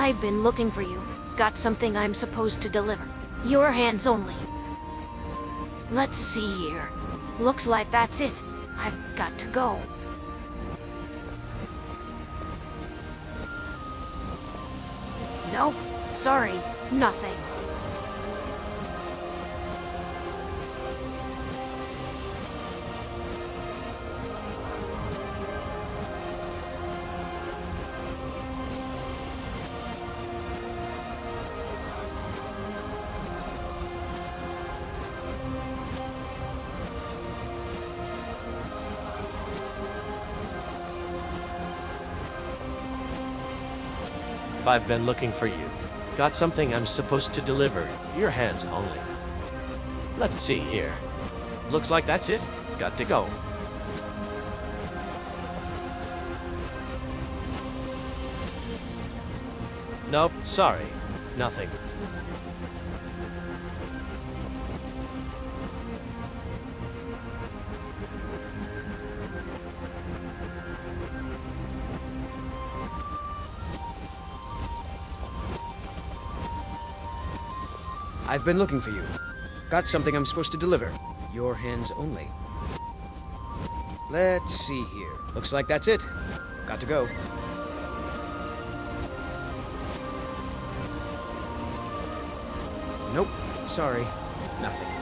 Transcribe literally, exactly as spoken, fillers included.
I've been looking for you. Got something I'm supposed to deliver. Your hands only. Let's see here. Looks like that's it. I've got to go. Nope. Sorry. Nothing. I've been looking for you. Got something I'm supposed to deliver. Your hands only. Let's see here. Looks like that's it. Got to go. Nope, sorry. Nothing. I've been looking for you. Got something I'm supposed to deliver. Your hands only. Let's see here. Looks like that's it. Got to go. Nope. Sorry. Nothing.